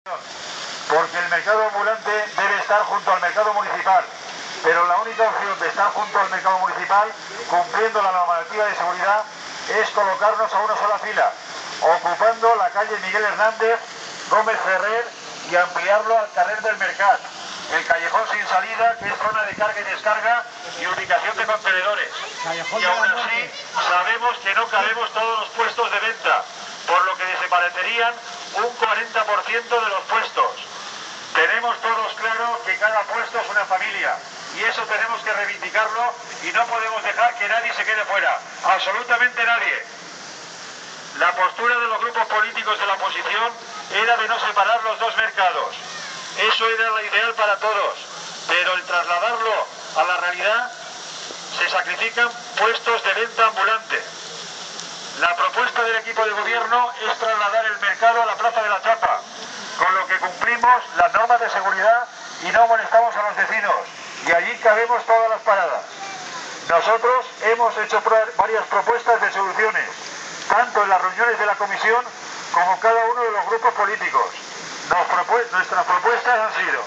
porque el mercado ambulante debe estar junto al mercado municipal, pero la única opción de estar junto al mercado municipal, cumpliendo la normativa de seguridad, es colocarnos a una sola fila, ocupando la calle Miguel Hernández, Gómez Ferrer y ampliarlo al carrer del Mercat, el callejón sin salida, que es zona de carga y descarga y ubicación de contenedores. Y aún así sabemos que no cabemos todos los puestos de venta, por lo que desaparecerían un 40% de los puestos. Tenemos todos claro que cada puesto es una familia y eso tenemos que reivindicarlo y no podemos dejar que nadie se quede fuera, absolutamente nadie. La postura de los grupos políticos de la oposición era de no separar los dos mercados. Eso era lo ideal para todos, pero el trasladarlo a la realidad se sacrifican puestos de venta ambulante. La propuesta del equipo de gobierno es trasladar el mercado a la Plaza de la Chapa, con lo que cumplimos las normas de seguridad y no molestamos a los vecinos, y allí cabemos todas las paradas. Nosotros hemos hecho varias propuestas de soluciones, tanto en las reuniones de la comisión como cada uno de los grupos políticos. Nuestras propuestas han sido: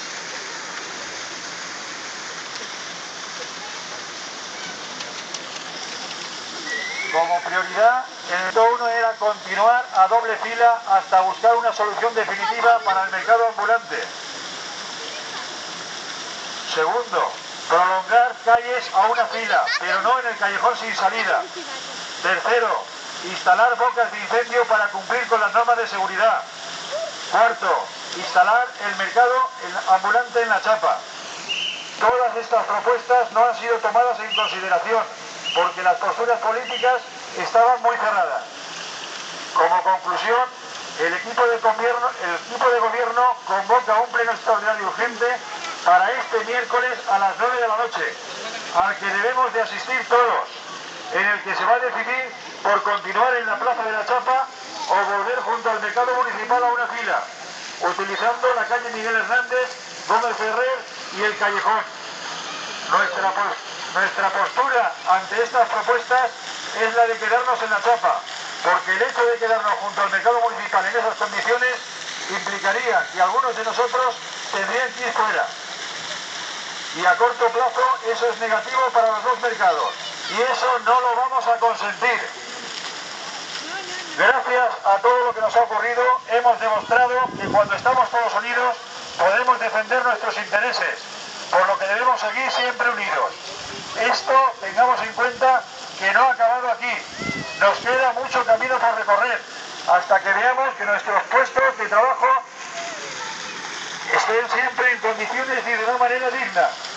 como prioridad, el punto 1 era continuar a doble fila hasta buscar una solución definitiva para el mercado ambulante. Segundo, prolongar calles a una fila, pero no en el callejón sin salida. Tercero, instalar bocas de incendio para cumplir con las normas de seguridad. Cuarto, instalar el mercado ambulante en la Chapa. Todas estas propuestas no han sido tomadas en consideración, porque las posturas políticas estaban muy cerradas. Como conclusión, el equipo de gobierno convoca un pleno extraordinario urgente para este miércoles a las 9 de la noche, al que debemos de asistir todos, en el que se va a decidir por continuar en la Plaza de la Chapa o volver junto al mercado municipal a una fila, utilizando la calle Miguel Hernández, Gómez Ferrer y el callejón. Nuestra postura ante estas propuestas es la de quedarnos en la Chapa, porque el hecho de quedarnos junto al mercado municipal en esas condiciones implicaría que algunos de nosotros tendrían que ir fuera. Y a corto plazo eso es negativo para los dos mercados, y eso no lo vamos a consentir. Gracias a todo lo que nos ha ocurrido, hemos demostrado que cuando estamos todos unidos podemos defender nuestros intereses, por lo que debemos seguir siempre unidos. Esto, tengamos en cuenta que no ha acabado aquí. Nos queda mucho camino por recorrer, hasta que veamos que nuestros puestos de trabajo estén siempre en condiciones y de una manera digna.